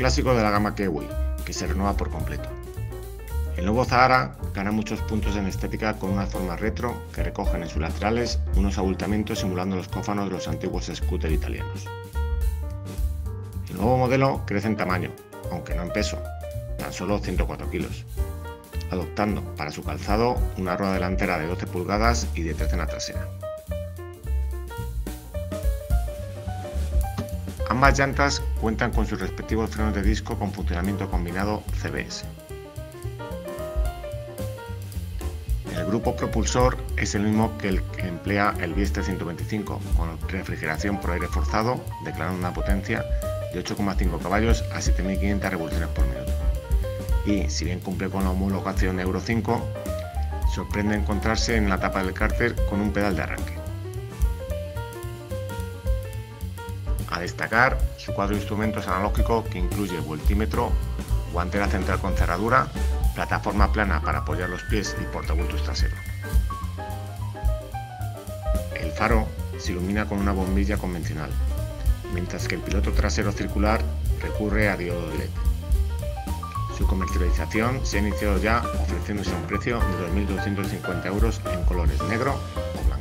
clásico de la gama Kiwi, que se renueva por completo. El nuevo Zahara gana muchos puntos en estética con una forma retro que recogen en sus laterales unos abultamientos simulando los cófanos de los antiguos scooter italianos. El nuevo modelo crece en tamaño, aunque no en peso, tan solo 104 kilos, adoptando para su calzado una rueda delantera de 12 pulgadas y de 13 en la trasera. Ambas llantas cuentan con sus respectivos frenos de disco con funcionamiento combinado CBS. El grupo propulsor es el mismo que el que emplea el Biester 125, con refrigeración por aire forzado, declarando una potencia de 8,5 caballos a 7.500 revoluciones por minuto. Y, si bien cumple con la homologación Euro 5, sorprende encontrarse en la tapa del cárter con un pedal de arranque. A destacar su cuadro de instrumentos analógico que incluye voltímetro, guantera central con cerradura, plataforma plana para apoyar los pies y portabultos trasero. El faro se ilumina con una bombilla convencional, mientras que el piloto trasero circular recurre a diodo LED. Su comercialización se ha iniciado ya ofreciéndose a un precio de 2.250 € en colores negro o blanco.